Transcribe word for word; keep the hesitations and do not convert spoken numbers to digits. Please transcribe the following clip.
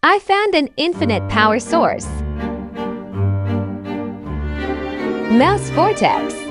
I found an infinite power source. Mouse vortex.